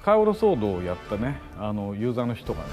カイオールソードをやったねユーザーの人がね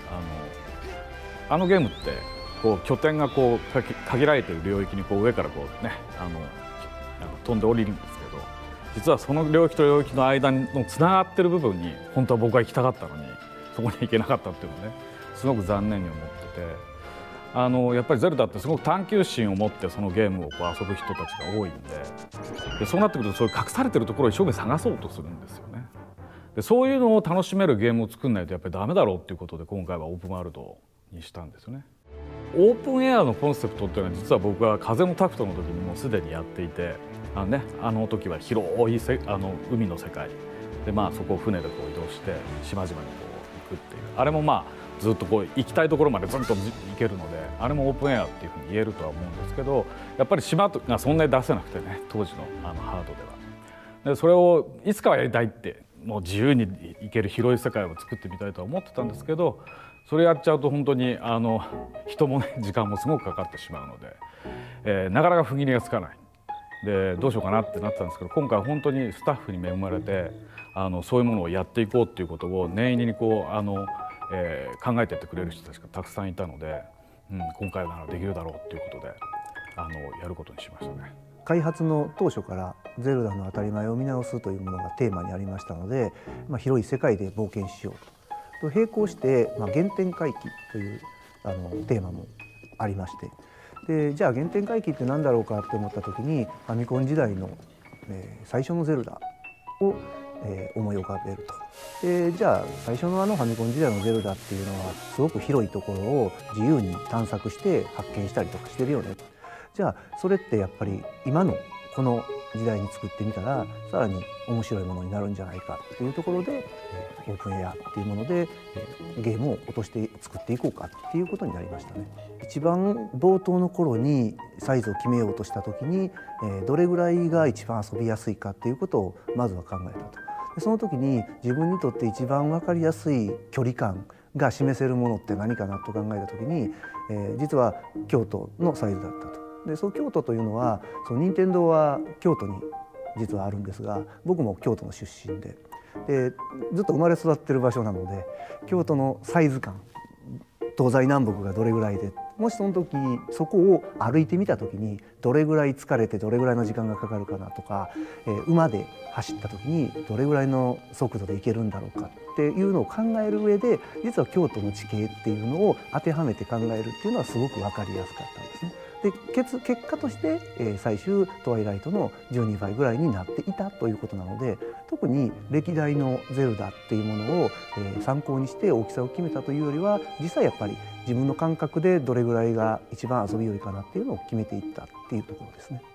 ゲームってこう拠点がこう限られている領域にこう上からこうね飛んで降りるんですけど、実はその領域と領域の間のつながってる部分に本当は僕は行きたかったのにそこに行けなかったっていうのねすごく残念に思ってて、やっぱりゼルダってすごく探求心を持ってそのゲームをこう遊ぶ人たちが多いんで、そうなってくるとそういう隠されてるところを一生懸命探そうとするんですよね。でそういうのを楽しめるゲームを作んないとやっぱりダメだろうっていうことで今回はオープンワールドにしたんですよね。オープンエアのコンセプトっていうのは実は僕は風のタクトの時にもうすでにやっていて、あの時は広い海の世界で、そこを船でこう移動して島々にこう行くっていう、あれもずっとこう行きたいところまでずっと行けるので、あれもオープンエアっていうふうに言えるとは思うんですけど、やっぱり島がそんなに出せなくてね、当時のハードでは。でそれをいつかはやりたいって、もう自由に行ける広い世界を作ってみたいとは思ってたんですけど、それやっちゃうと本当に人もね時間もすごくかかってしまうので、なかなか踏ん切りがつかないでどうしようかなってなってたんですけど、今回は本当にスタッフに恵まれてそういうものをやっていこうっていうことを念入りにこう考えていってくれる人たちがたくさんいたので、今回ならできるだろうっていうことでやることにしましたね。 開発の当初からゼルダの当たり前を見直すというものがテーマにありましたので、広い世界で冒険しようと並行して、原点回帰というテーマもありまして、でじゃあ原点回帰って何だろうかって思った時にファミコン時代の、最初のゼルダを、思い浮かべると。でじゃあ最初のファミコン時代のゼルダっていうのはすごく広いところを自由に探索して発見したりとかしてるよね。じゃあそれってやっぱり今のこの時代に作ってみたらさらに面白いものになるんじゃないかというところでオープンエアっていうものでゲームを落として作っていこうかっていうことになりましたね。一番冒頭の頃にサイズを決めようとした時にどれぐらいが一番遊びやすいかっていうことをまずは考えたと。でその時に自分にとって一番分かりやすい距離感が示せるものって何かなと考えた時に実は京都のサイズだったと。でその京都というのは任天堂は京都に実はあるんですが、僕も京都の出身でずっと生まれ育ってる場所なので京都のサイズ感、東西南北がどれぐらいで、もしその時そこを歩いてみた時にどれぐらい疲れてどれぐらいの時間がかかるかなとか、馬で走った時にどれぐらいの速度で行けるんだろうかっていうのを考える上で、実は京都の地形っていうのを当てはめて考えるっていうのはすごく分かりやすかったんですね。で結果として、最終トワイライトの12倍ぐらいになっていたということなので、特に歴代のゼルダっていうものを、参考にして大きさを決めたというよりは、実際やっぱり自分の感覚でどれぐらいが一番遊びよいかなっていうのを決めていったっていうところですね。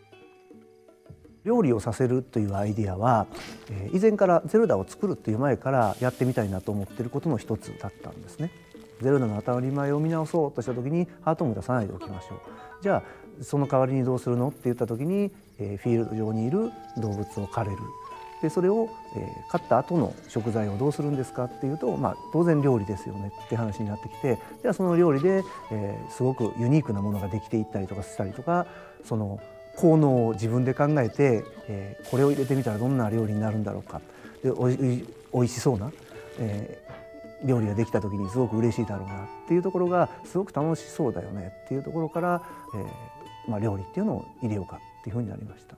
料理をさせるというアイディアは、以前からゼルダを作るっていう前からやってみたいなと思っていることの一つだったんですね。ゼルダの当たり前を見直そうとした時にハートも出さないでおきましょう。じゃあその代わりにどうするのって言った時に、フィールド上にいる動物を狩れる。でそれを、狩った後の食材をどうするんですかっていうと、当然料理ですよねって話になってきて、じゃあその料理で、すごくユニークなものができていったりとかしたりとか、その効能を自分で考えて、これを入れてみたらどんな料理になるんだろうか、でおいしそうな、料理ができた時にすごく嬉しいだろうなっていうところがすごく楽しそうだよねっていうところから、料理っていうのを入れようかっていうふうになりました。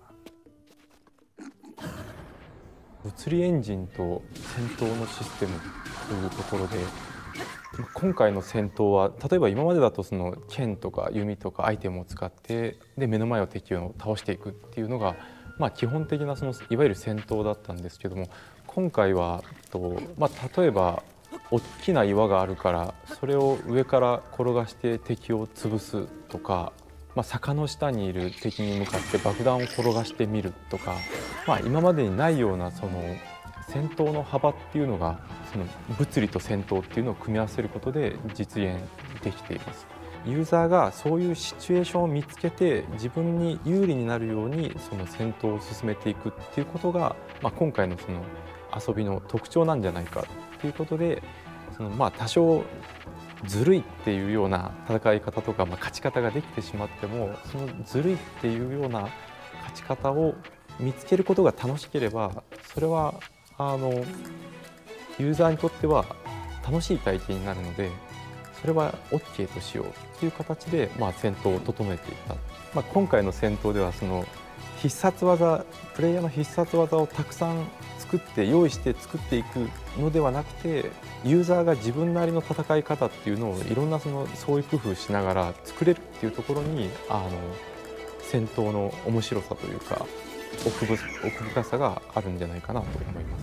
物理エンジンと戦闘のシステムというところで、今回の戦闘は例えば今までだとその剣とか弓とかアイテムを使ってで目の前の敵を倒していくっていうのが、基本的なそのいわゆる戦闘だったんですけども、今回は例えば大きな岩があるからそれを上から転がして敵を潰すとか、坂の下にいる敵に向かって爆弾を転がしてみるとか、今までにないようなその戦闘の幅っていうのがその物理と戦闘っていうのを組み合わせることで実現できています。ユーザーがそういうシチュエーションを見つけて自分に有利になるようにその戦闘を進めていくっていうことが、今回のその遊びの特徴なんじゃないかということで、多少ずるいっていうような戦い方とか、勝ち方ができてしまっても、そのずるいっていうような勝ち方を見つけることが楽しければ、それはユーザーにとっては楽しい体験になるので、それは OK としようっていう形で、戦闘を整えていた。今回の戦闘ではその必殺技、プレイヤーの必殺技をたくさん用意して作っていくのではなくて、ユーザーが自分なりの戦い方っていうのをいろんな創意工夫しながら作れるっていうところに戦闘の面白さというか奥深さがあるんじゃないかなと思います。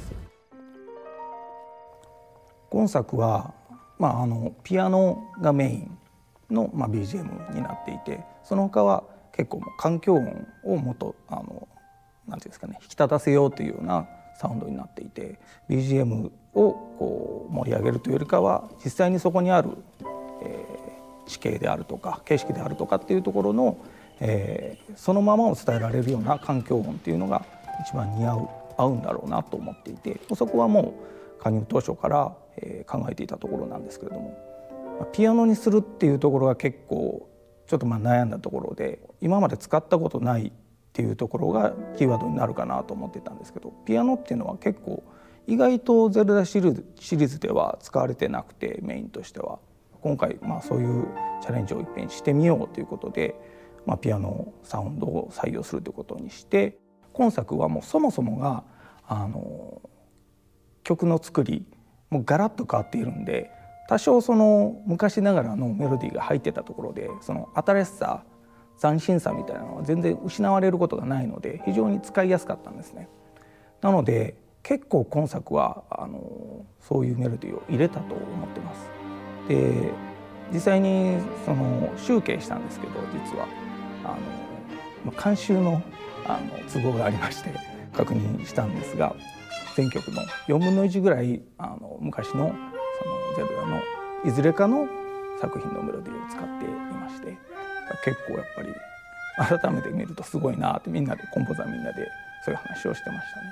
今作は、ピアノがメインの、BGM になっていて、その他は結構環境音をもっとなんていうんですかね、引き立たせようというようなサウンドになっていて、 BGM をこう盛り上げるというよりかは実際にそこにある、地形であるとか景色であるとかっていうところの、そのままを伝えられるような環境音っていうのが一番合うんだろうなと思っていて、そこはもう加入当初から考えていたところなんですけれども、ピアノにするっていうところが結構ちょっと悩んだところで、今まで使ったことないっていうところがキーワードになるかなと思ってたんですけど、ピアノっていうのは結構意外とゼルダシリーズでは使われてなくて、メインとしては今回そういうチャレンジを一遍してみようということで、ピアノサウンドを採用するということにして、今作はもうそもそもが曲の作りもガラッと変わっているんで、多少その昔ながらのメロディーが入ってたところで、その新しさ斬新さみたいなのは全然失われることがないので、非常に使いやすかったんですね。なので結構今作はそういうメロディーを入れたと思ってます。で実際に集計したんですけど、実は監修の都合がありまして確認したんですが、全曲の4分の1ぐらい昔のゼルダのいずれかの作品のメロディーを使っていまして、結構やっぱり改めて見るとすごいなって、みんなでコンポーザーみんなでそういう話をしてましたね。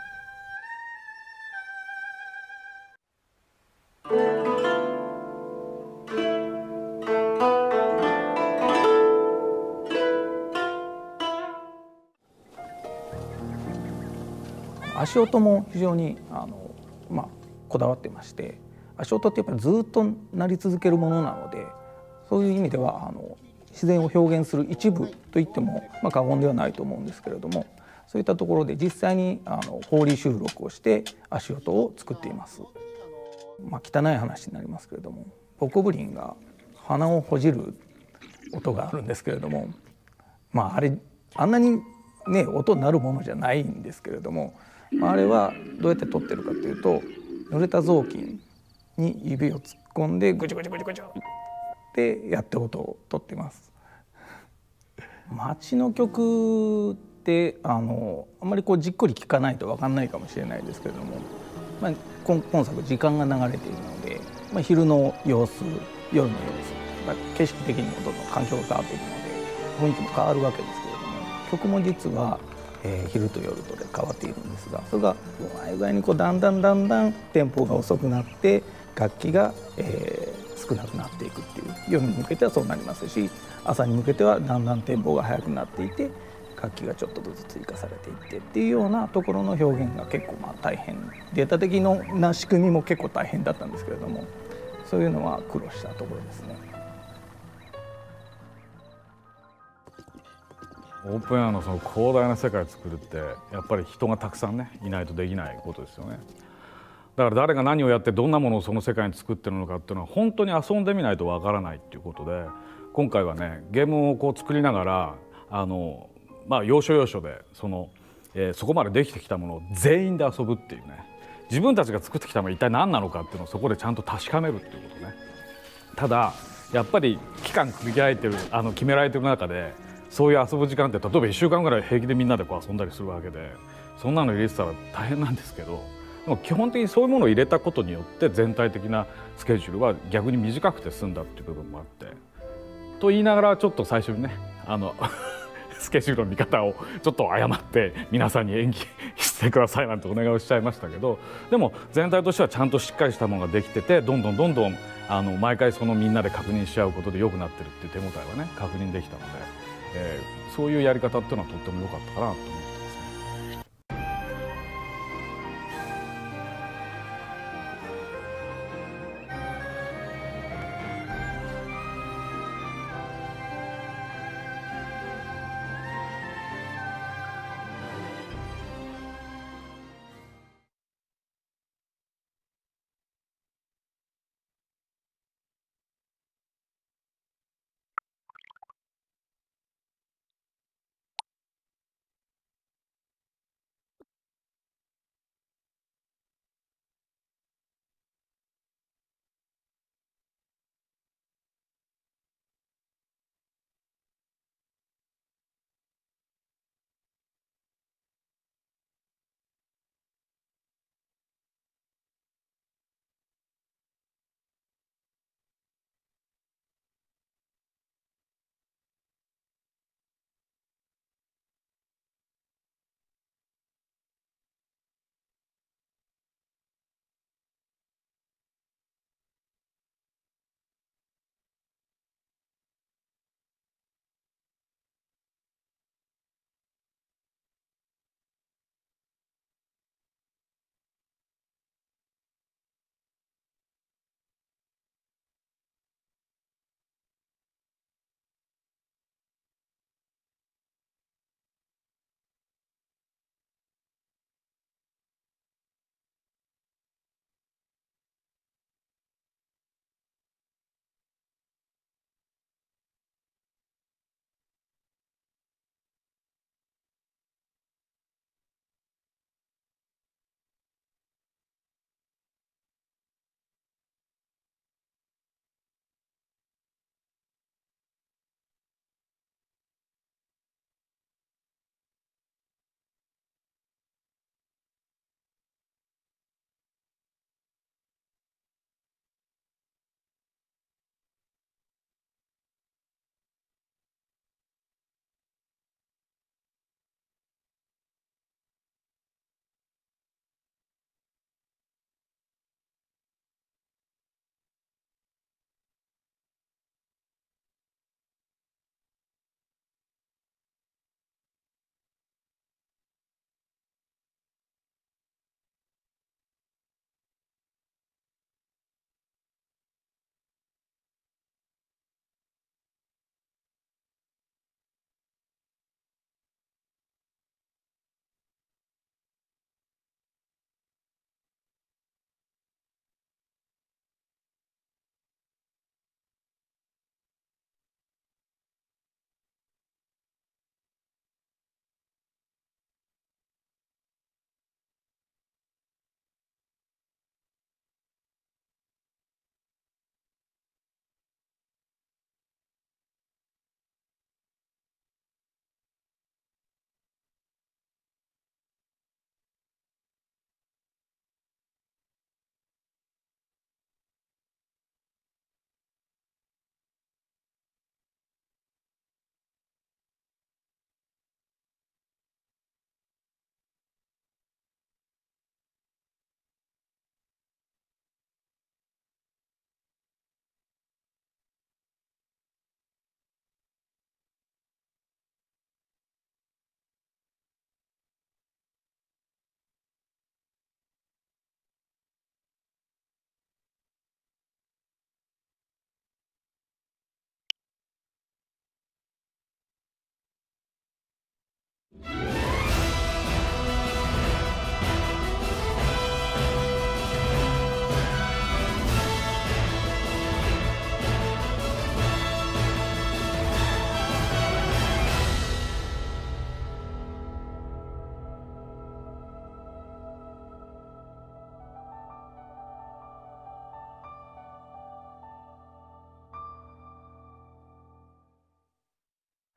足音も非常にこだわってまして、足音ってやっぱりずっと鳴り続けるものなので、そういう意味では自然を表現する一部と言っても過言ではないと思うんですけれども、そういったところで実際にフォーリー収録をして足音を作っています。汚い話になりますけれども、ボコブリンが鼻をほじる音があるんですけれども、あれあんなにね音鳴るものじゃないんですけれども、あれはどうやって撮ってるかというと、濡れた雑巾に指を突っ込んでぐちゅぐちゅぐちゅぐちゅってやって音を撮ってます。街の曲ってあんまりじっくり聴かないと分かんないかもしれないですけれども、今作時間が流れているので、昼の様子、夜の様子、景色的にもどんどん環境が変わっていくので雰囲気も変わるわけですけれども、曲も実は昼と夜とで変わっているんですが、それがうまい具合にだんだんテンポが遅くなって楽器が、少なくなっていくっていう、夜に向けてはそうなりますし、朝に向けてはだんだんテンポが速くなっていて楽器がちょっとずつ追加されていってっていうようなところの表現が結構大変、データ的な仕組みも結構大変だったんですけれども、そういうのは苦労したところですね。 オープンエアのその広大な世界を作るってやっぱり人がたくさんねいないとできないことですよね。だから誰が何をやってどんなものをその世界に作ってるのかっていうのは本当に遊んでみないとわからないっていうことで、今回はねゲームを作りながら要所要所でそこまでできてきたものを全員で遊ぶっていうね、自分たちが作ってきたものは一体何なのかっていうのをそこでちゃんと確かめるっていうことね。ただやっぱり期間区切られてる決められてる中でそういう遊ぶ時間って例えば1週間ぐらい平気でみんなで遊んだりするわけで、そんなの入れてたら大変なんですけど、でも基本的にそういうものを入れたことによって全体的なスケジュールは逆に短くて済んだっていう部分もあって、と言いながらちょっと最初にねスケジュールの見方をちょっと誤って皆さんに演技してくださいなんてお願いをしちゃいましたけど、でも全体としてはちゃんとしっかりしたものができてて、どんどん毎回みんなで確認し合うことで良くなってるっていう手応えはね確認できたので。そういうやり方っていうのはとっても良かったかなと思ってますね。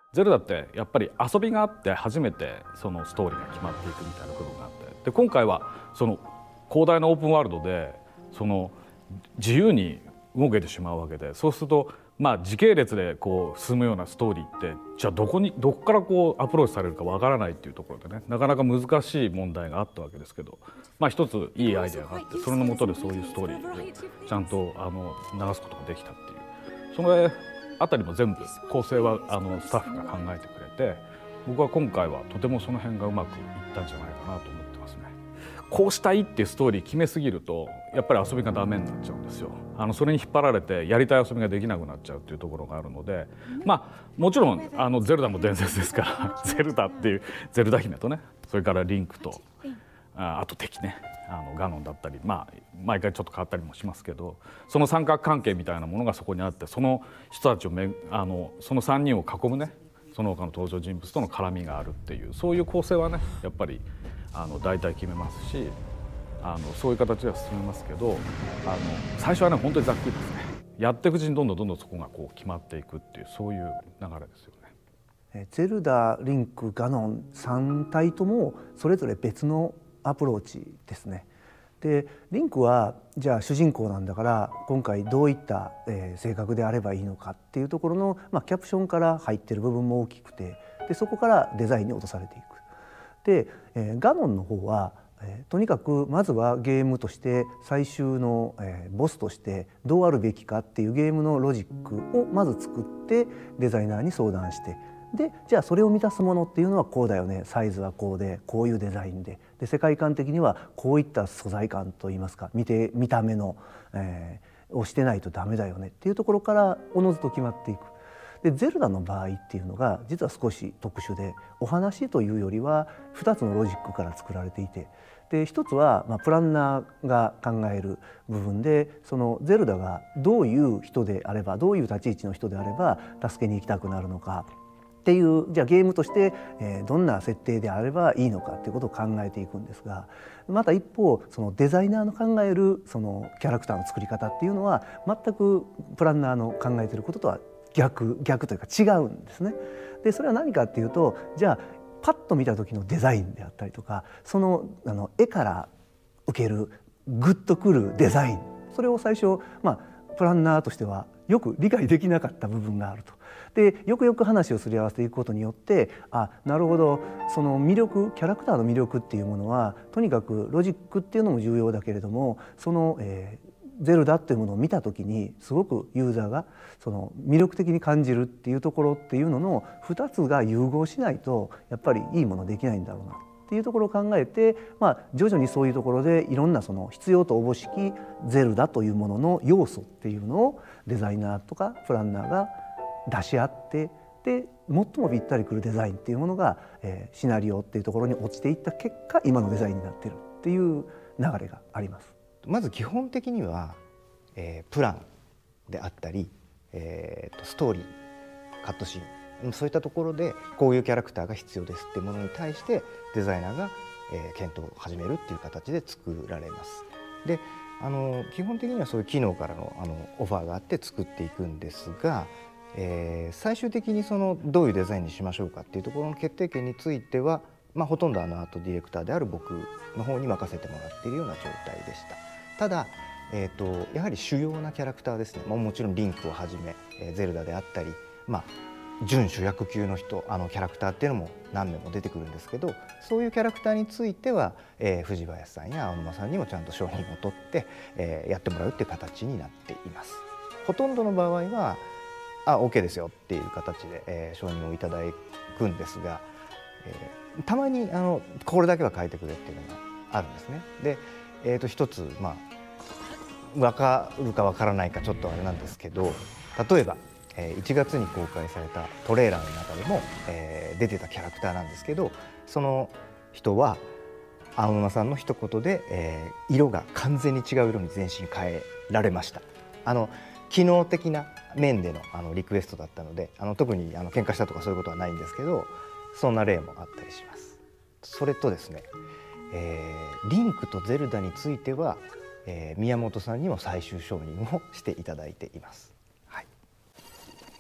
ゼルダってやっぱり遊びがあって初めてそのストーリーが決まっていくみたいな部分があって、で今回はその広大なオープンワールドでその自由に動けてしまうわけで、そうすると時系列でこう進むようなストーリーってじゃあどこからこうアプローチされるかわからないっていうところでね、なかなか難しい問題があったわけですけど、一ついいアイデアがあって、それの下でそういうストーリーをちゃんと流すことができたっていう、そのあたりも全部構成はスタッフが考えてくれて、僕は今回はとてもその辺がうまくいったんじゃないかなと思ってますね。こうしたいっていうストーリー決めすぎるとやっぱり遊びがダメになっちゃうんですよ。それに引っ張られてやりたい遊びができなくなっちゃうっていうところがあるので、もちろんゼルダも伝説ですからゼルダっていうゼルダ姫とね、それからリンクとあと敵ね、ガノンだったり、毎回ちょっと変わったりもしますけど、その三角関係みたいなものがそこにあって、その人たちをその3人を囲むね、その他の登場人物との絡みがあるっていう、そういう構成はねやっぱり大体決めますし、そういう形では進めますけど、最初はね本当にざっくりですね。やっていくうちにどんどんそこがこう決まっていくっていう、そういう流れですよね。 ゼルダ、リンク、ガノン3体ともそれぞれ別のアプローチですね。でリンクはじゃあ主人公なんだから今回どういった、性格であればいいのかっていうところの、キャプションから入ってる部分も大きくて、でそこからデザインに落とされていく。で、ガノンの方は、とにかくまずはゲームとして最終の、ボスとしてどうあるべきかっていうゲームのロジックをまず作ってデザイナーに相談して、でじゃあそれを満たすものっていうのはこうだよね、サイズはこうでこういうデザインで、世界観的にはこういった素材感といいますか見た目の、をしてないとダメだよねっていうところからおのずと決まっていく。でゼルダの場合っていうのが実は少し特殊で、お話というよりは2つのロジックから作られていて、で一つは、プランナーが考える部分で、そのゼルダがどういう人であれば、どういう立ち位置の人であれば助けに行きたくなるのかっていう、じゃあゲームとして、どんな設定であればいいのかっていうことを考えていくんですが、また一方そのデザイナーの考えるそのキャラクターの作り方っていうのは全くプランナーの考えていることとは逆というか違うんですね。でそれは何かっていうと、じゃあパッと見た時のデザインであったりとか、その絵から受けるグッとくるデザイン、それを最初、プランナーとしてはよく理解できなかった部分があると。でよくよく話をすり合わせていくことによって、なるほど、その魅力、キャラクターの魅力っていうものはとにかくロジックっていうのも重要だけれども、その、ゼルダっていうものを見た時にすごくユーザーがその魅力的に感じるっていうところっていうのの2つが融合しないとやっぱりいいものできないんだろうなっていうところを考えて、徐々にそういうところでいろんなその必要とおぼしきゼルダというものの要素っていうのをデザイナーとかプランナーが出し合って、で最もぴったりくるデザインっていうものが、シナリオっていうところに落ちていった結果今のデザインになってるっていう流れがあります。 まず基本的には、プランであったり、ストーリー、カットシーン、そういったところでこういうキャラクターが必要ですっていうものに対してデザイナーが、検討を始めるっていう形で作られます。で基本的にはそういう機能からのオファーがあって作っていくんですが、最終的にそのどういうデザインにしましょうかっていうところの決定権については、ほとんどアートディレクターである僕の方に任せてもらっているような状態でした。ただ、やはり主要なキャラクターですね、もちろんリンクをはじめ、ゼルダであったり、準主役級の人キャラクターっていうのも何名も出てくるんですけど、そういうキャラクターについては、藤林さんや青沼さんにもちゃんと承認を取って、やってもらうっていう形になっています。ほとんどの場合はOK ですよっていう形で、承認をいただくんですが、たまにこれだけは変えてくれっていうのがあるんですね。で、一つ分かるか分からないかちょっとあれなんですけど、例えば1月に公開されたトレーラーの中でも、出てたキャラクターなんですけど、その人は青沼さんの一言で、色が完全に違う色に全身変えられました。機能的な面でのリクエストだったので、特に喧嘩したとかそういうことはないんですけど、そんな例もあったりします。それとですね、リンクとゼルダについては、宮本さんにも最終承認をしていただいています。はい、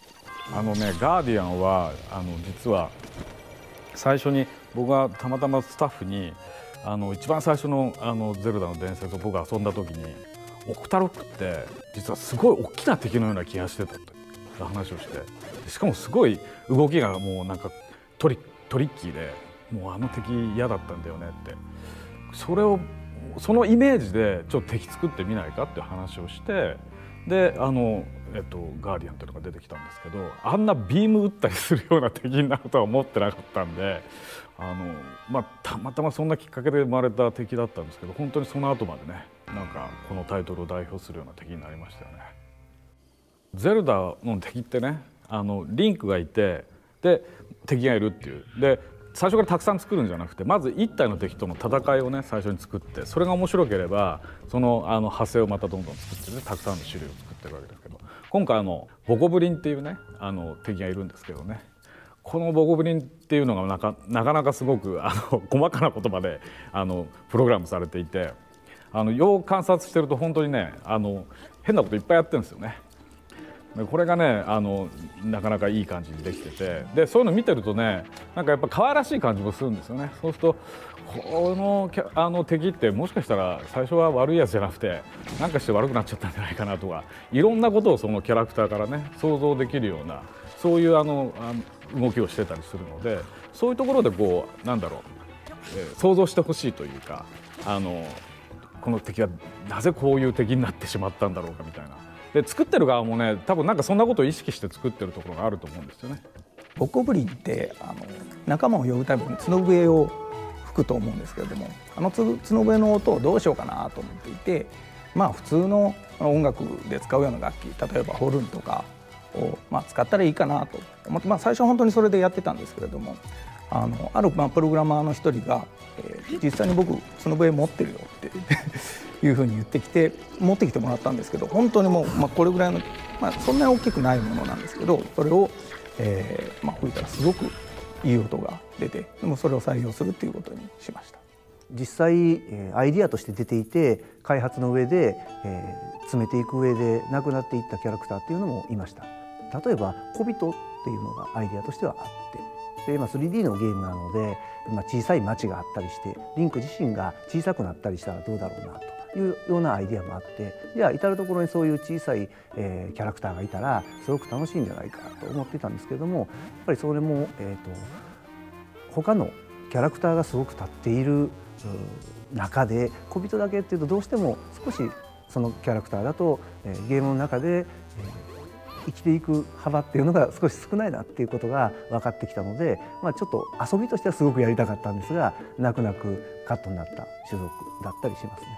ガーディアンは実は最初に僕がたまたまスタッフに一番最初のゼルダの伝説を僕が遊んだ時にオクタロックって実はすごい大きな敵のような気がしてたって話をして、しかもすごい動きがもうなんかトリッキーで、もう敵嫌だったんだよねって、そのイメージでちょっと敵作ってみないかっていう話をして、でガーディアンというのが出てきたんですけど、あんなビーム打ったりするような敵になるとは思ってなかったんで、たまたまそんなきっかけで生まれた敵だったんですけど、本当にその後までね、なんかこのタイトルを代表するような敵になりましたよね。ゼルダの敵ってね、リンクがいて、で敵がいるっていうで、最初からたくさん作るんじゃなくて、まず1体の敵との戦いをね最初に作って、それが面白ければその派生をまたどんどん作ってね、たくさんの種類を作ってるわけですけど、今回ボコブリンっていうね敵がいるんですけどね、このボコブリンっていうのがなかなかすごく細かな言葉でプログラムされていて、よく観察してると本当にね変なこといっぱいやってるんですよね。これがねなかなかいい感じにできてて、でそういうの見てるとね、なんかやっぱ可愛らしい感じもするんですよね。そうするとこの敵ってもしかしたら最初は悪いやつじゃなくて、なんかして悪くなっちゃったんじゃないかなとか、いろんなことをそのキャラクターからね想像できるような、そういう動きをしてたりするので、そういうところでなんだろう、想像してほしいというか、この敵はなぜこういう敵になってしまったんだろうかみたいな。で作ってる側もね、多分なんかそんなことを意識して作ってるところがあると思うんですよね。 ボコブリンって仲間を呼ぶために角笛を吹くと思うんですけれども、角笛の音をどうしようかなと思っていて、普通の音楽で使うような楽器、例えばホルンとかを使ったらいいかなと思って、最初は本当にそれでやってたんですけれども、あるプログラマーの一人が、実際に僕角笛持ってるよっていうふうに言ってきて持ってきてもらったんですけど、本当にもう、これぐらいの、そんなに大きくないものなんですけど、それを、吹いたらすごくいい音が出て、でもそれを採用するっていうことにしました。 実際アイディアとして出ていて、開発の上で詰めていく上でなくなっていったキャラクターっていうのもいました。例えば小人っていうのがアイディアとしてはあって、で、3D のゲームなので、小さい町があったりして、リンク自身が小さくなったりしたらどうだろうなというようなアイディアもあって、じゃあ至る所にそういう小さい、キャラクターがいたらすごく楽しいんじゃないかと思ってたんですけれども、やっぱりそれも、他のキャラクターがすごく立っている中で小人だけっていうとどうしても少しそのキャラクターだと、ゲームの中で、生きていく幅っていうのが少し少ないなっていうことが分かってきたので、ちょっと遊びとしてはすごくやりたかったんですが、泣く泣くカットになった種族だったりしますね。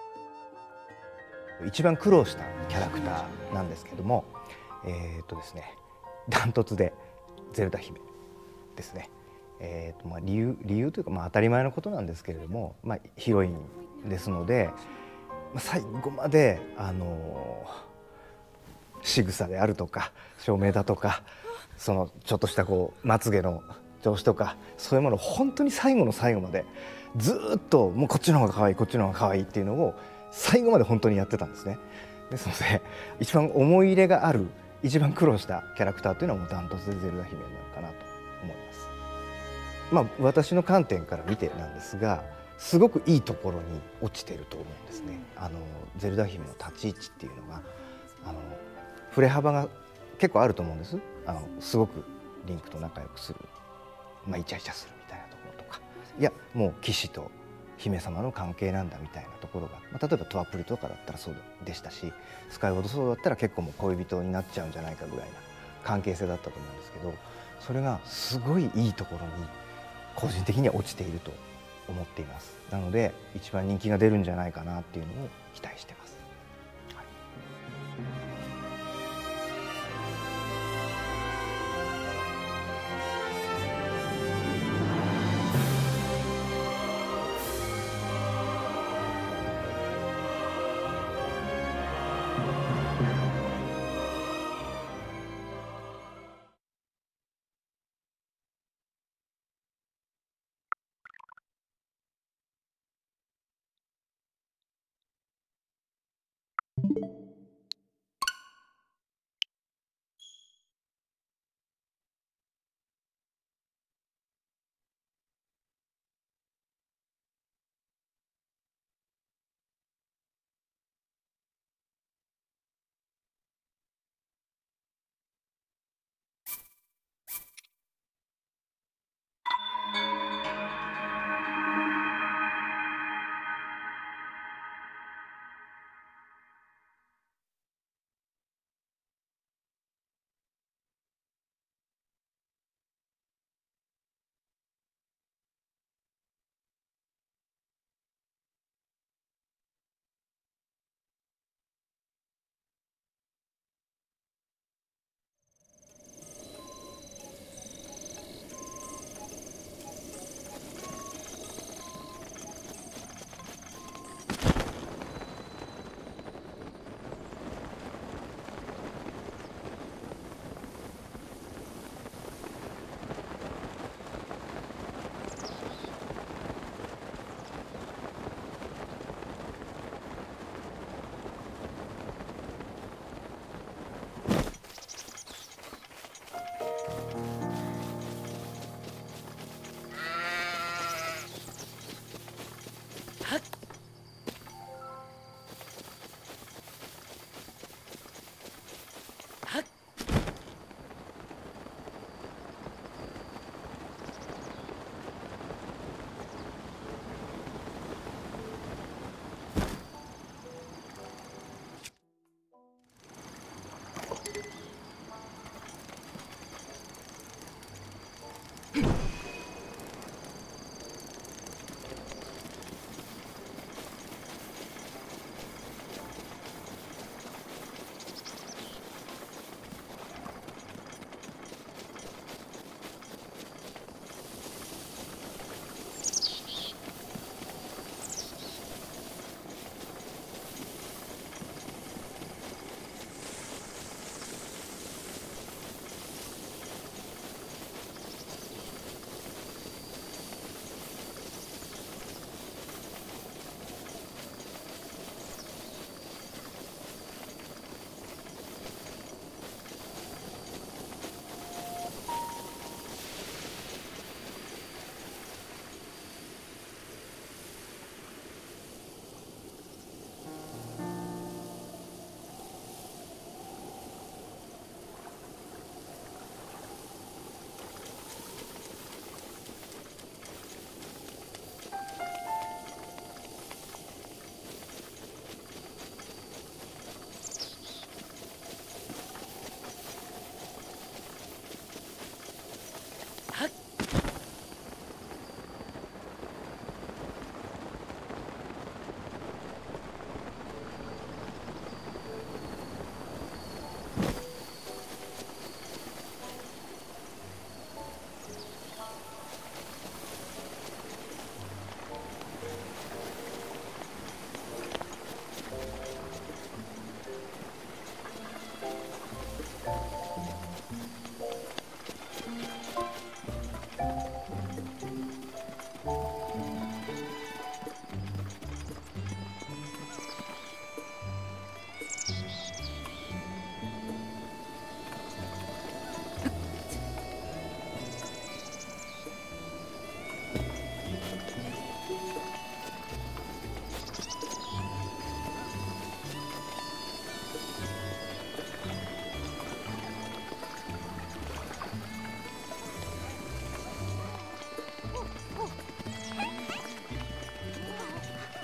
一番苦労したキャラクターなんですけども、ですね、ダントツでゼルダ姫ですね。理由というか、当たり前のことなんですけれども、ヒロインですので、最後まで仕草であるとか照明だとか、そのちょっとしたまつげの調子とか、そういうものを本当に最後の最後までずっともうこっちの方が可愛いこっちの方が可愛いっていうのを最後まで本当にやってたんですね。ですので一番思い入れがある、一番苦労したキャラクターというのはもうダントツでゼルダ姫なのかなと思います。私の観点から見てなんですが、すごくいいところに落ちてると思うんですね。ゼルダ姫の立ち位置っていうのが振れ幅が結構あると思うんです。すごくリンクと仲良くする、イチャイチャするみたいなところとか、いやもう騎士と姫様の関係なんだみたいなところが、例えばトワプリとかだったらそうでしたし、スカイウォードソードだったら結構もう恋人になっちゃうんじゃないかぐらいな関係性だったと思うんですけど、それがすごいいいところに個人的には落ちていると思っています。なので一番人気が出るんじゃないかなっていうのを期待してます。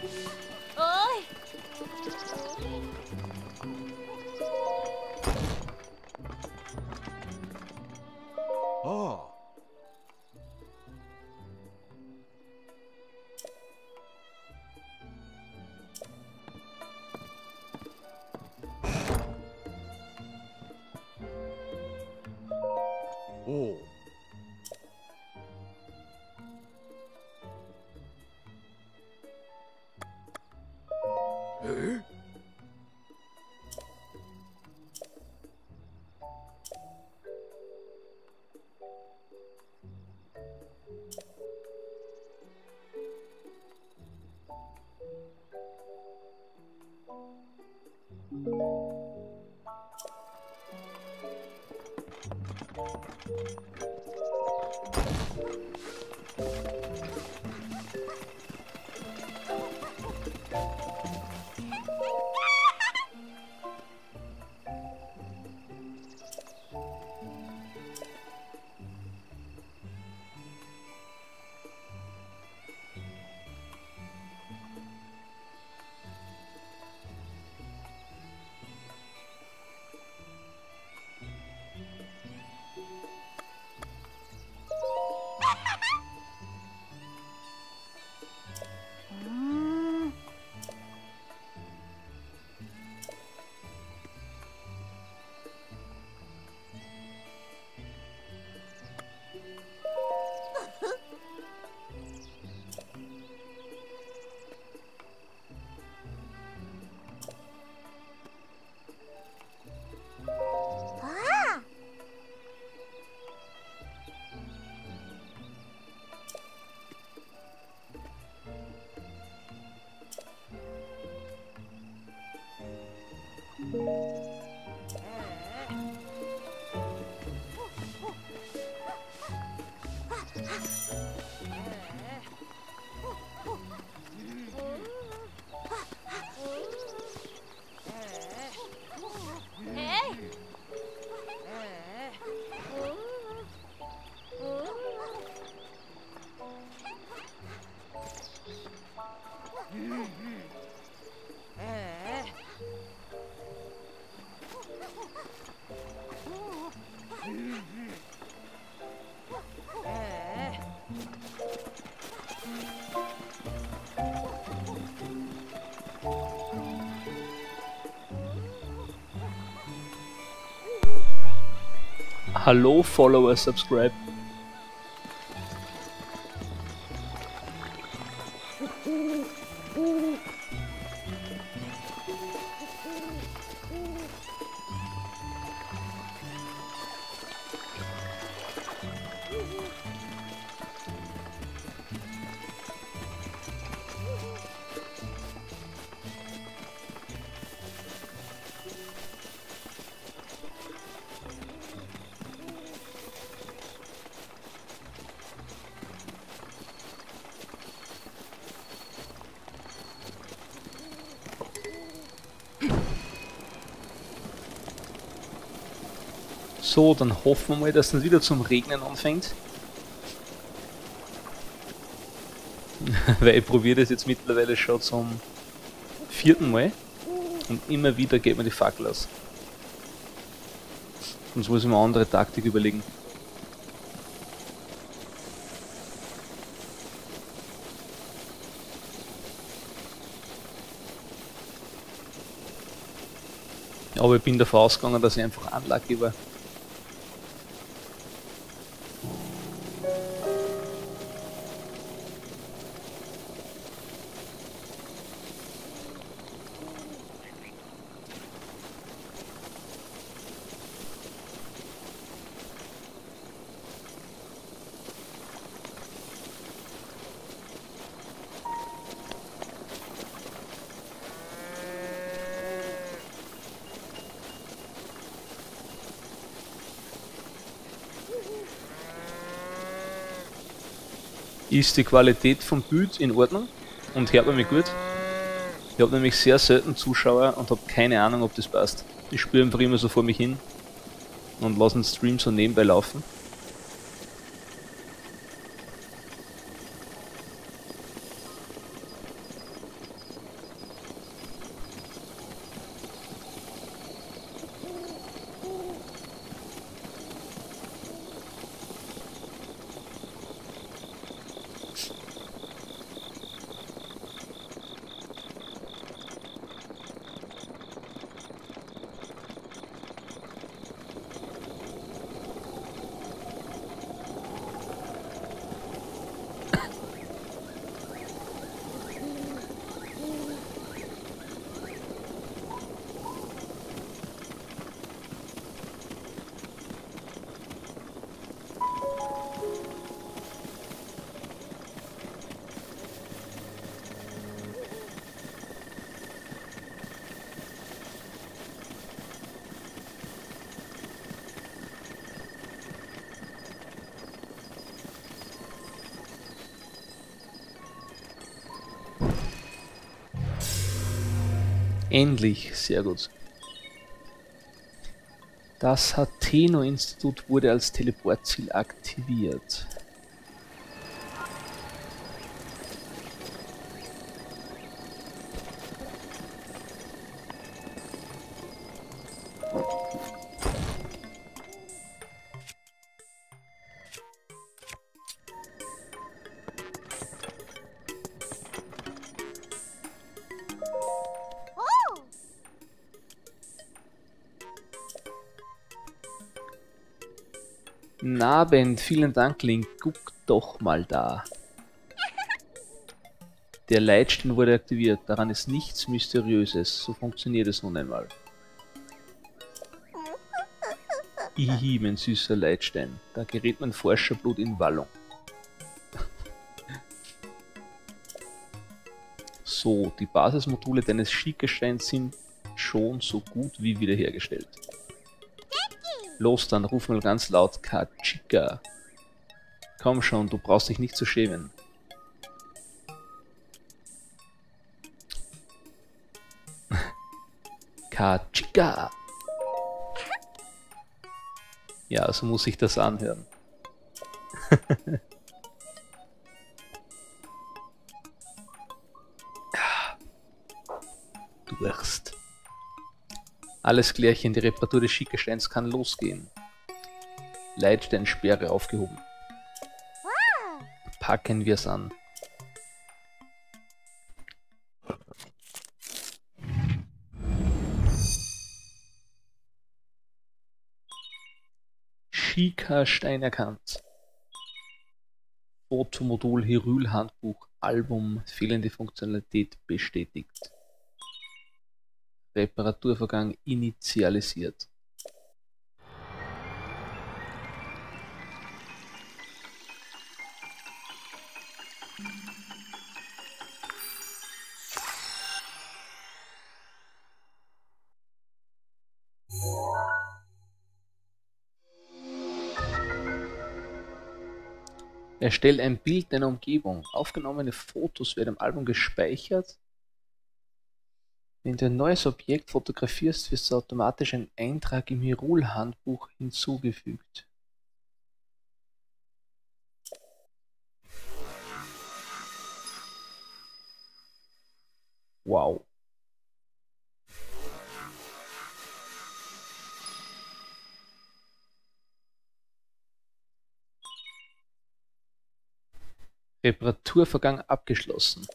Hallo, Follower, subscribe. So, dann hoffen wir mal, dass es nicht wieder zum Regnen anfängt. Weil ich probiere das jetzt mittlerweile schon zum 4. Mal und immer wieder geht mir die Fackel aus. Sonst muss ich mir eine andere Taktik überlegen. Aber ich bin davon ausgegangen, dass ich einfach unlucky war. Ist die Qualität vom Bild in Ordnung und hört man mich gut? Ich habe nämlich sehr selten Zuschauer und habe keine Ahnung, ob das passt. Ich spüre einfach immer so vor mich hin und lasse den Stream so nebenbei laufen. Endlich, sehr gut. Das Hateno-Institut wurde als Teleportziel aktiviert. Nabend, vielen Dank, Link. Guck doch mal da. Der Leitstein wurde aktiviert. Daran ist nichts Mysteriöses. So funktioniert es nun einmal. Hihi, mein süßer Leitstein. Da gerät mein Forscherblut in Wallung. So, die Basismodule deines Schickersteins sind schon so gut wie wiederhergestellt. Los, dann ruf mal ganz laut Kachika. Komm schon, du brauchst dich nicht zu schämen. Kachika. Ja, so muss ich das anhören. Durst. Alles klärchen, die Reparatur des Schickersteins kann losgehen. Leitsteinsperre aufgehoben. Packen wir es an. Schickerstein erkannt. Fotomodul Hyrule Handbuch Album fehlende Funktionalität bestätigt. Reparaturvorgang initialisiert. Erstell ein Bild deiner Umgebung. Aufgenommene Fotos werden im Album gespeichert. Wenn du ein neues Objekt fotografierst, wird automatisch ein Eintrag im Hyrule-Handbuch hinzugefügt. Wow. Reparaturvorgang abgeschlossen.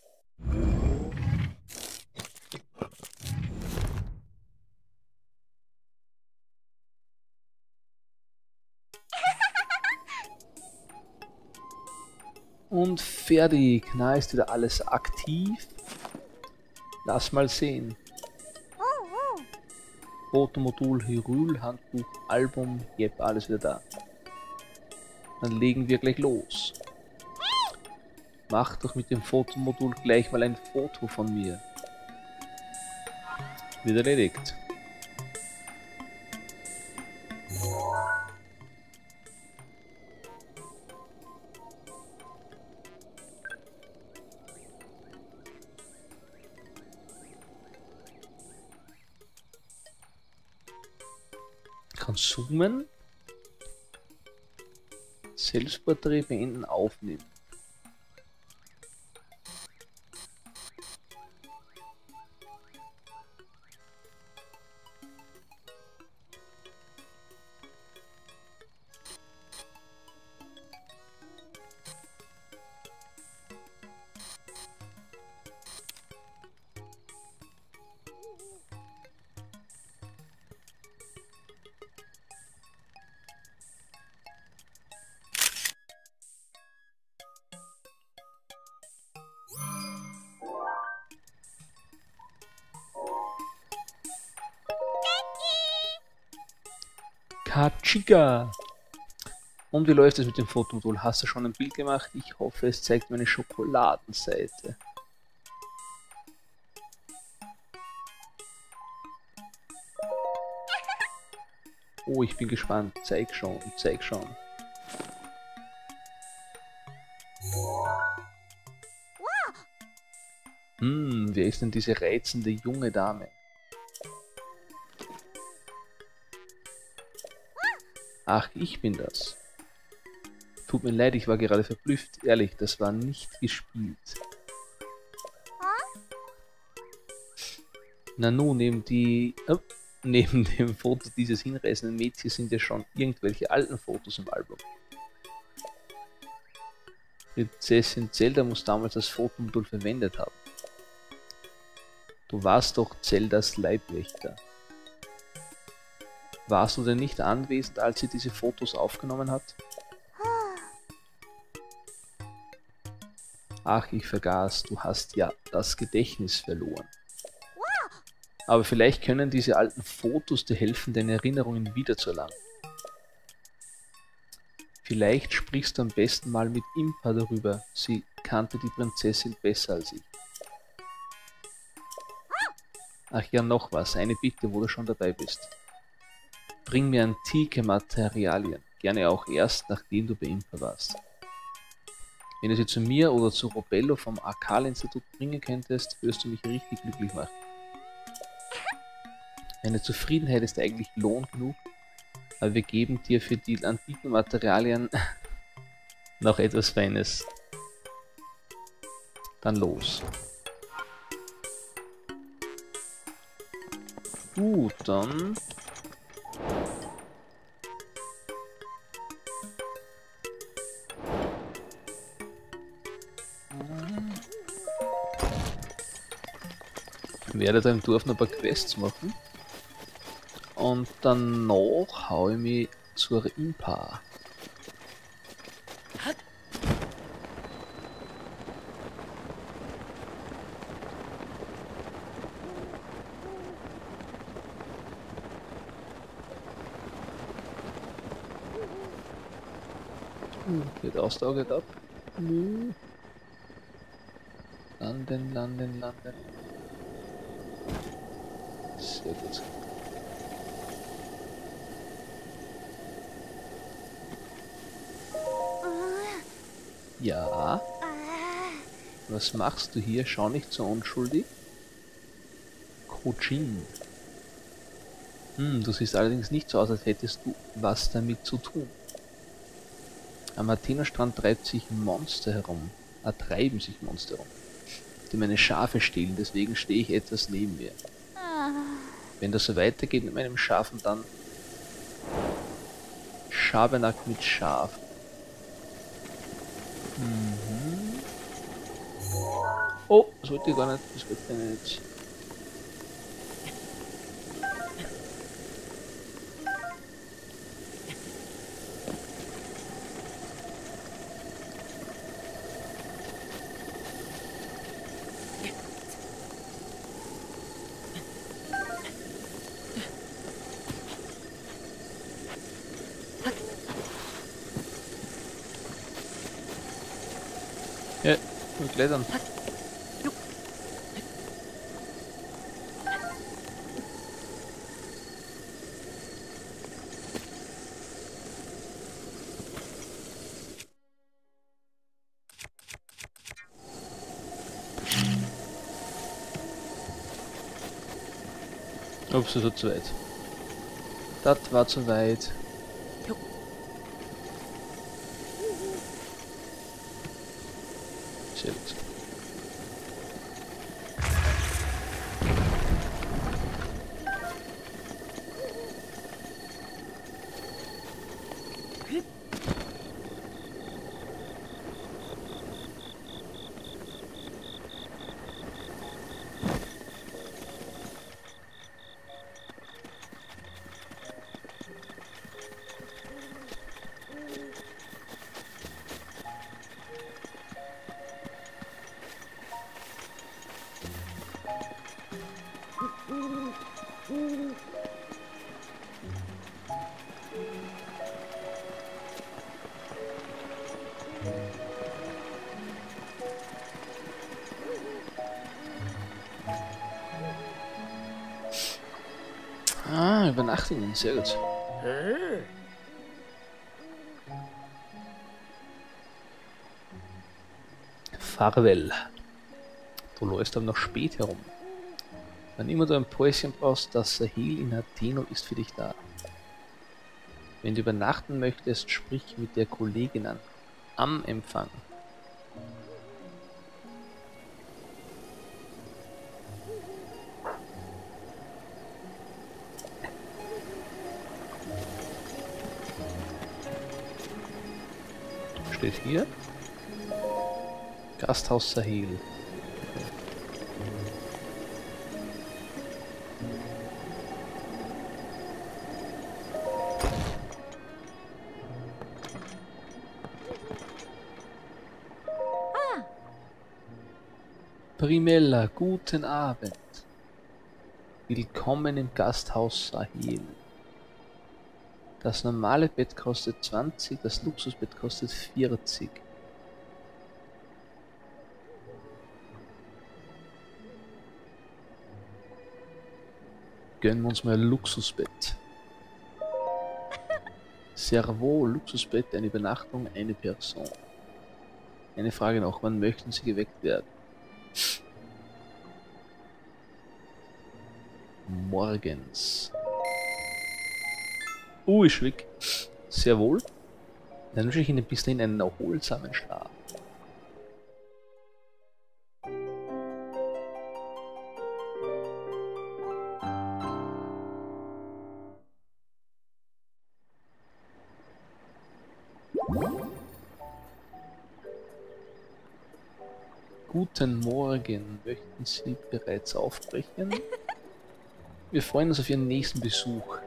Und fertig. Na, ist wieder alles aktiv. Lass mal sehen. Fotomodul, Hyrule, Handbuch, Album, yep, alles wieder da. Dann legen wir gleich los. Mach doch mit dem Fotomodul gleich mal ein Foto von mir. Wird erledigt. Kann zoomen. Selbstporträt beenden, aufnehmen. Kachika! Und wie läuft es mit dem Fotomodul? Hast du schon ein Bild gemacht? Ich hoffe, es zeigt meine Schokoladenseite. Oh, ich bin gespannt. Zeig schon, zeig schon. Wer ist denn diese reizende junge Dame? Ach, ich bin das. Tut mir leid, ich war gerade verblüfft. Ehrlich, das war nicht gespielt. Na nun, neben dem Foto dieses hinreißenden Mädchens sind ja schon irgendwelche alten Fotos im Album. Prinzessin Zelda muss damals das Fotomodul verwendet haben. Du warst doch Zeldas Leibwächter. Warst du denn nicht anwesend, als sie diese Fotos aufgenommen hat? Ach, ich vergaß, du hast ja das Gedächtnis verloren. Aber vielleicht können diese alten Fotos dir helfen, deine Erinnerungen wiederzuerlangen. Vielleicht sprichst du am besten mal mit Impa darüber. Sie kannte die Prinzessin besser als ich. Ach ja, noch was. Eine Bitte, wo du schon dabei bist. Bring mir antike Materialien. Gerne auch erst, nachdem du bei Impa warst. Wenn du sie zu mir oder zu Robello vom Akal-Institut bringen könntest, wirst du mich richtig glücklich machen. Meine Zufriedenheit ist eigentlich Lohn genug, aber wir geben dir für die antiken Materialien noch etwas Feines. Dann los. Gut, dann... Ich werde da im Dorf noch ein paar Quests machen. Und danach hau ich mich zur Impa. Geht aus, da geht ab. Landen, landen, landen. Sehr gut. Ja. Was machst du hier? Schau nicht so unschuldig. Kojin. Du siehst allerdings nicht so aus, als hättest du was damit zu tun. Am Athenerstrand treiben sich Monster herum, die meine Schafe stehlen, deswegen stehe ich etwas neben mir. Wenn das so weitergeht mit meinem Schafen, dann Schabernack mit Schaf. Oh, das wollte ich gar nicht, das wollte ich nicht. Ja, mit Klettern. Ups, das war zu weit. Das war zu weit. Sehr gut. Ah, Übernachtungen, sehr gut. Farewell. Du läufst dann noch spät herum. Wann immer du ein Päuschen brauchst, das Sahel in Atheno ist für dich da. Wenn du übernachten möchtest, sprich mit der Kollegin an. Am Empfang. Steht hier. Gasthaus Sahel. Primella, guten Abend. Willkommen im Gasthaus Sahel. Das normale Bett kostet 20, das Luxusbett kostet 40. Gönnen wir uns mal ein Luxusbett. Servo, Luxusbett, eine Übernachtung, eine Person. Eine Frage noch, wann möchten Sie geweckt werden? Morgens. Ich weg. Sehr wohl. Dann wünsche ich Ihnen bis dahin einen erholsamen Schlaf. Guten Morgen. Möchten Sie bereits aufbrechen? Wir freuen uns auf Ihren nächsten Besuch.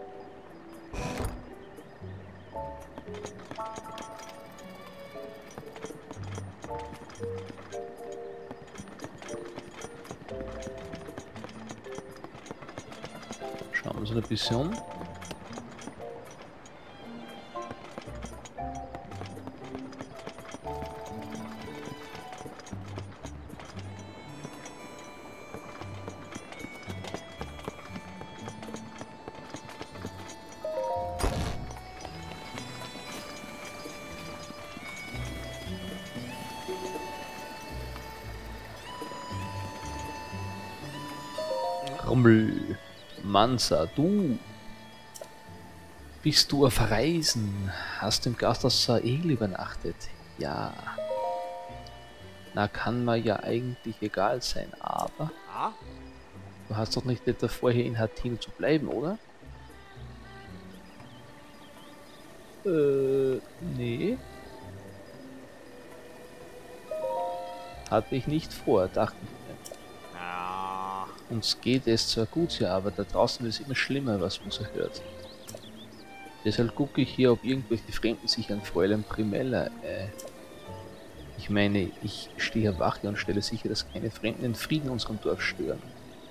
Schauen wir uns ein bisschen um. Rummel. Mansa, du. Bist du auf Reisen? Hast im Gasthaus Sahel übernachtet? Ja. Na, kann mir ja eigentlich egal sein, aber... Du hast doch nicht etwa vor, hier in Hatino zu bleiben, oder? Nee. Hatte ich nicht vor, dachte ich mir. Uns geht es zwar gut hier, aber da draußen wird es immer schlimmer, was man so hört. Deshalb gucke ich hier, ob irgendwelche Fremden sich an Fräulein Primella... Ich meine, ich stehe hier Wache und stelle sicher, dass keine Fremden den Frieden in unserem Dorf stören.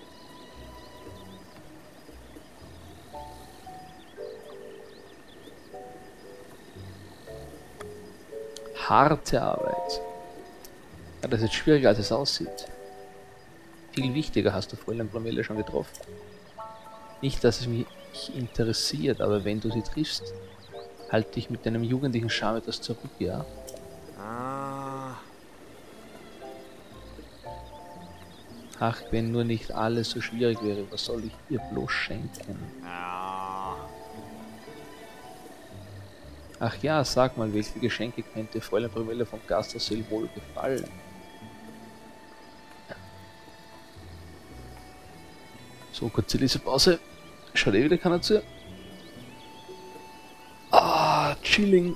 Harte Arbeit. Ja, das ist schwieriger, als es aussieht. Viel wichtiger hast du Fräulein Primella schon getroffen. Nicht, dass es mich interessiert, aber wenn du sie triffst, halte dich mit deinem jugendlichen Charme etwas zurück, ja? Ach, wenn nur nicht alles so schwierig wäre, was soll ich ihr bloß schenken? Ach ja, sag mal, welche Geschenke könnte Fräulein Primella vom Gasthaus Sahel wohl gefallen? So, kurze Lesepause. Schaut wieder keiner zu. Chilling.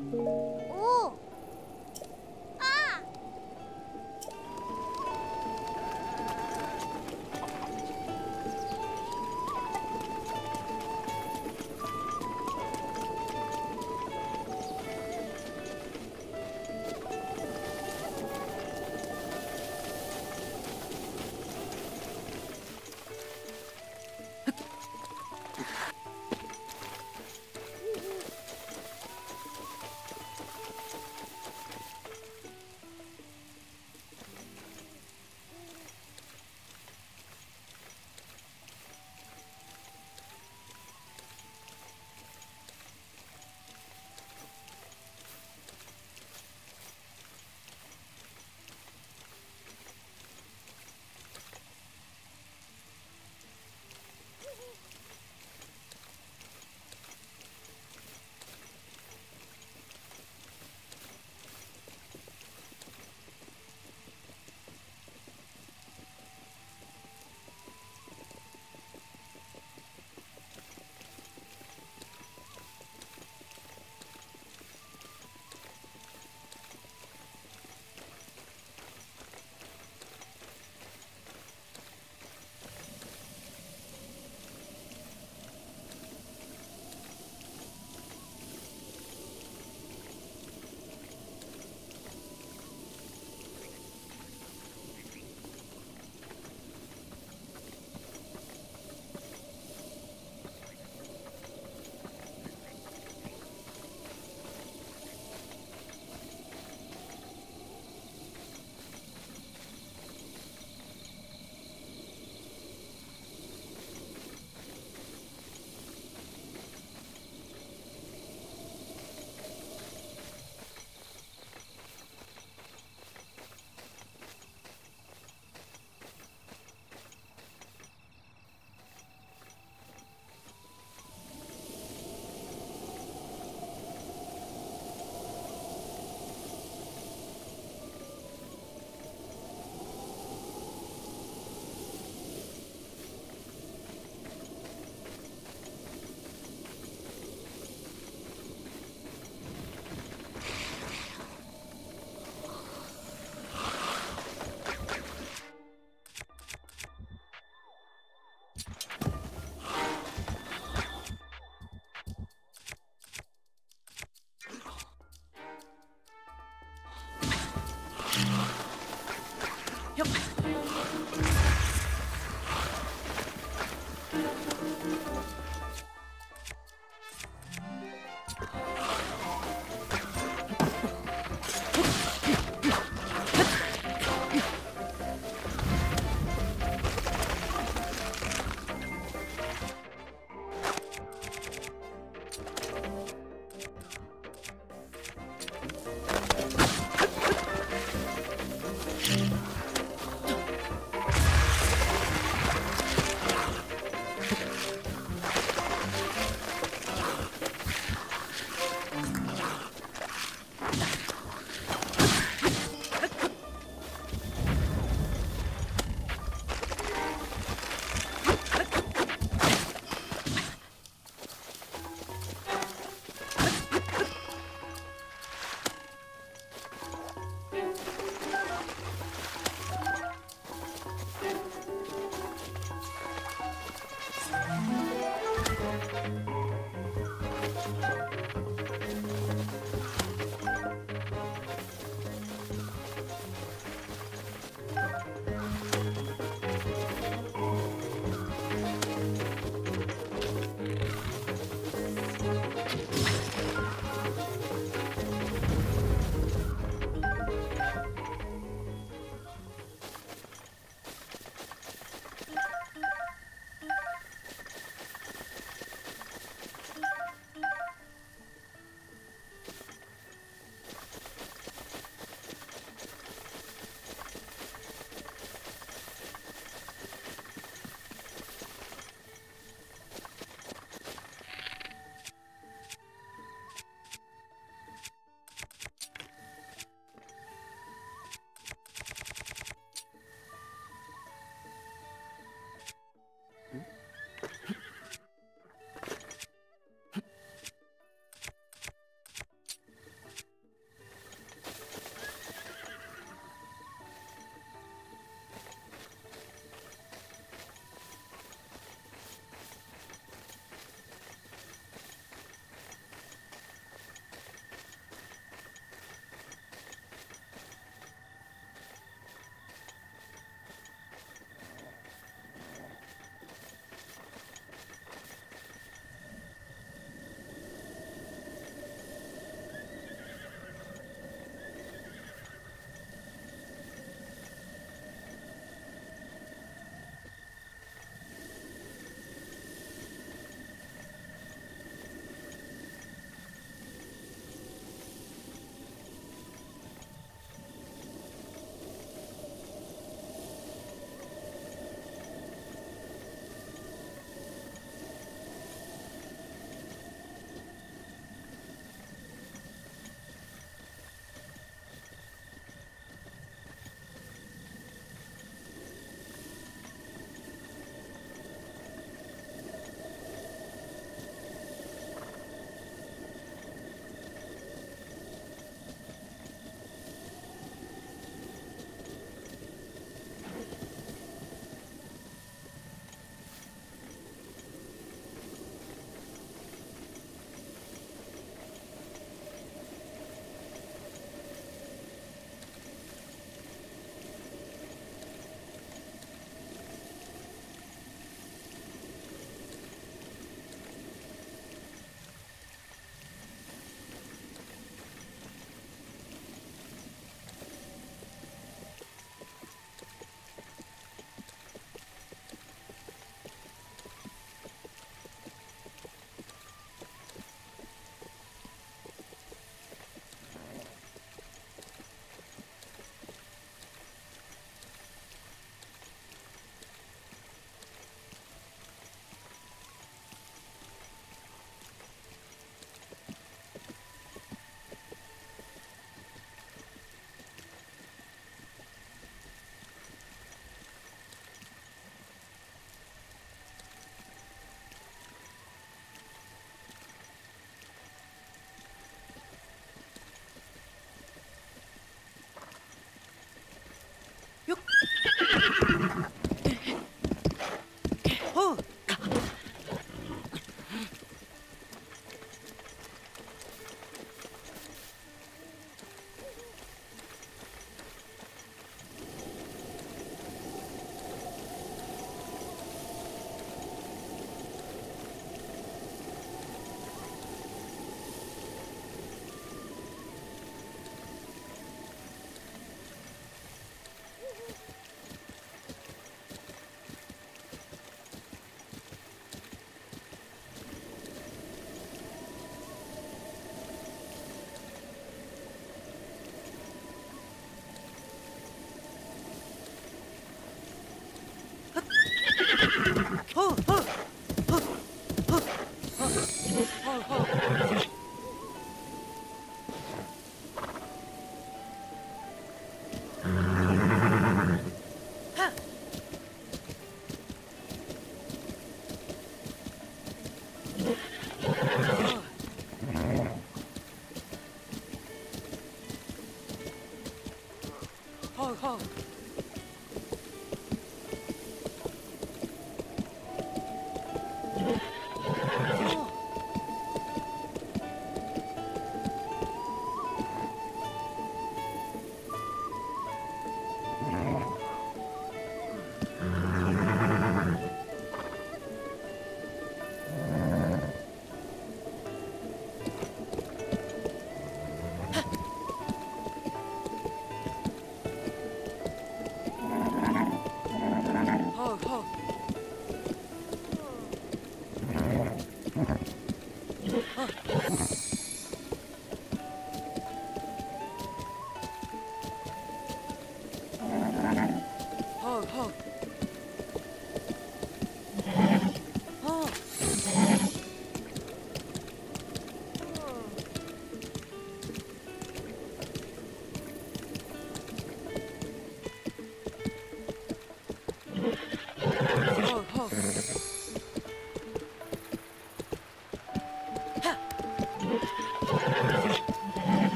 おお。ああ。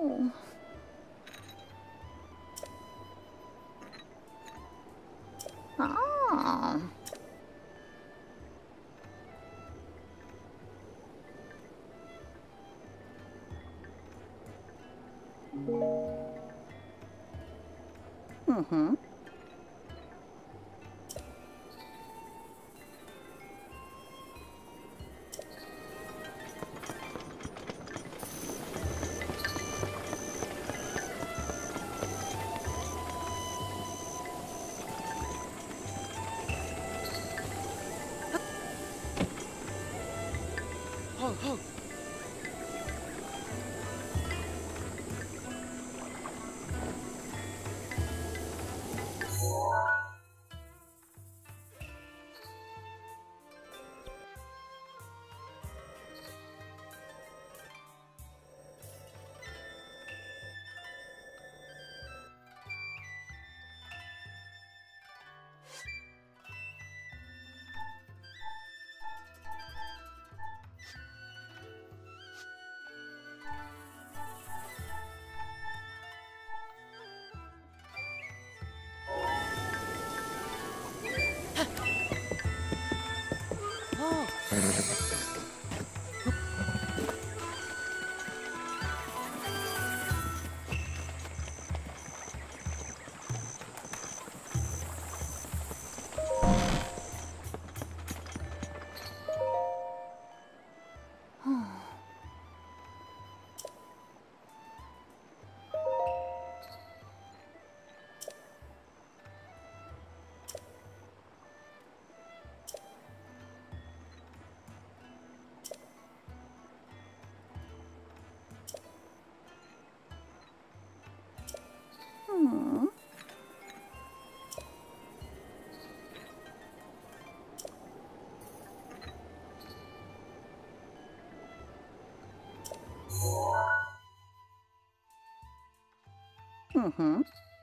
Oh. Ah. Mhm. Hmm. Mhm.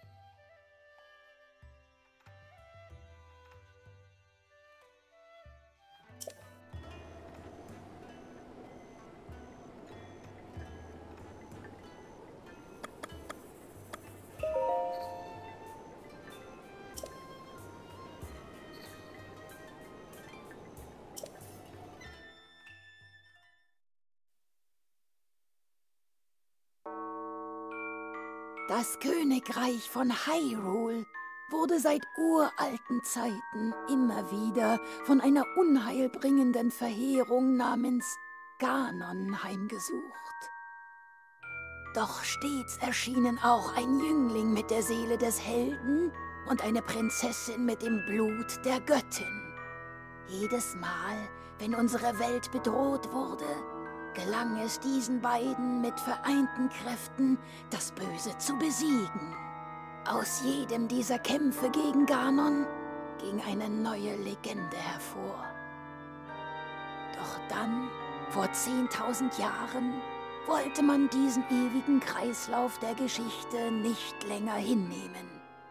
Das Königreich von Hyrule wurde seit uralten Zeiten immer wieder von einer unheilbringenden Verheerung namens Ganon heimgesucht. Doch stets erschienen auch ein Jüngling mit der Seele des Helden und eine Prinzessin mit dem Blut der Göttin. Jedes Mal, wenn unsere Welt bedroht wurde, gelang es diesen beiden mit vereinten Kräften, das Böse zu besiegen. Aus jedem dieser Kämpfe gegen Ganon ging eine neue Legende hervor. Doch dann, vor 10.000 Jahren, wollte man diesen ewigen Kreislauf der Geschichte nicht länger hinnehmen.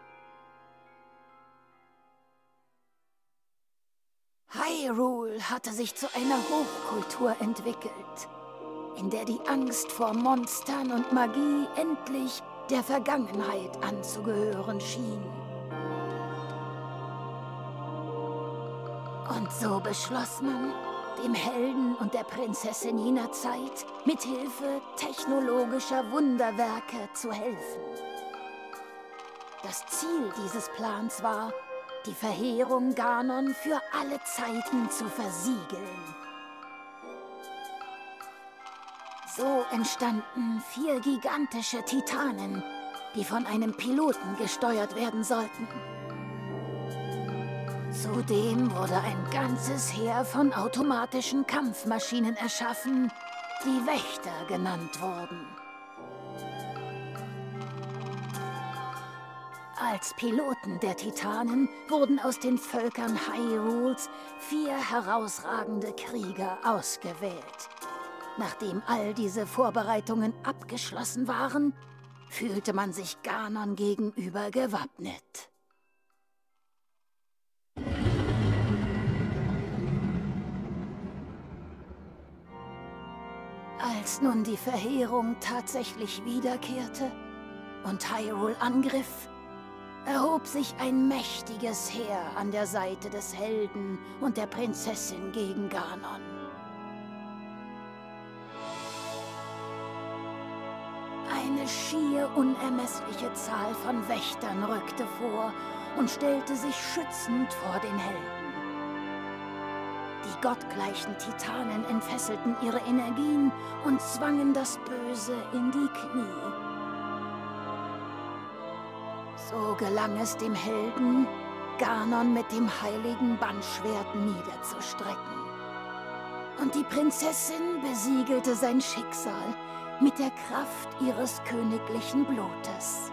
Hyrule hatte sich zu einer Hochkultur entwickelt, in der die Angst vor Monstern und Magie endlich der Vergangenheit anzugehören schien. Und so beschloss man, dem Helden und der Prinzessin jener Zeit mithilfe technologischer Wunderwerke zu helfen. Das Ziel dieses Plans war, die Verheerung Ganon für alle Zeiten zu versiegeln. So entstanden 4 gigantische Titanen, die von einem Piloten gesteuert werden sollten. Zudem wurde ein ganzes Heer von automatischen Kampfmaschinen erschaffen, die Wächter genannt wurden. Als Piloten der Titanen wurden aus den Völkern Hyrules 4 herausragende Krieger ausgewählt. Nachdem all diese Vorbereitungen abgeschlossen waren, fühlte man sich Ganon gegenüber gewappnet. Als nun die Verheerung tatsächlich wiederkehrte und Hyrule angriff, erhob sich ein mächtiges Heer an der Seite des Helden und der Prinzessin gegen Ganon. Eine schier unermessliche Zahl von Wächtern rückte vor und stellte sich schützend vor den Helden. Die gottgleichen Titanen entfesselten ihre Energien und zwangen das Böse in die Knie. So gelang es dem Helden, Ganon mit dem heiligen Bannschwert niederzustrecken. Und die Prinzessin besiegelte sein Schicksal mit der Kraft ihres königlichen Blutes.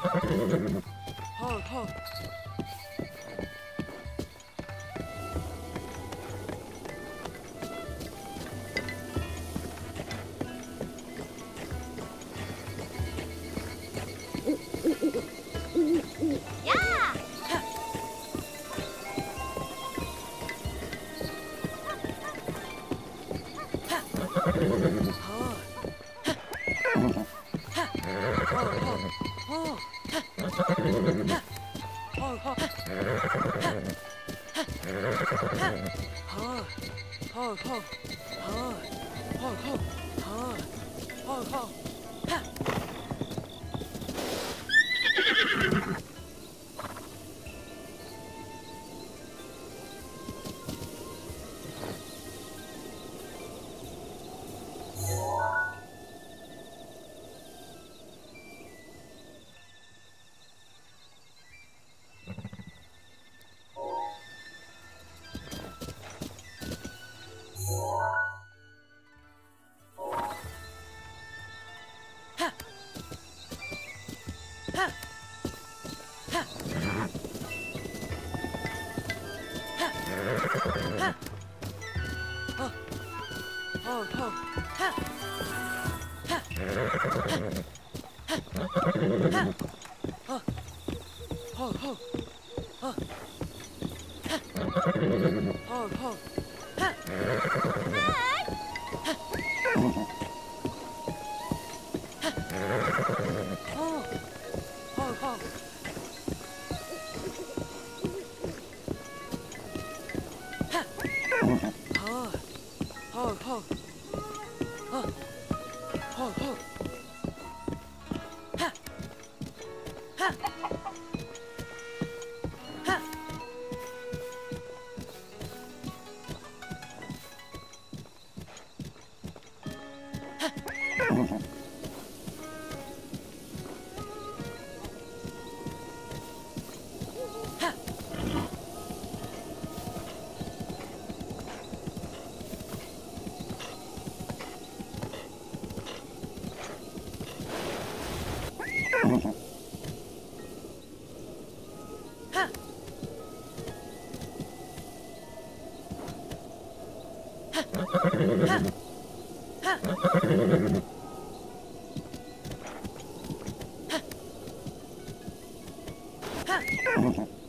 Ha!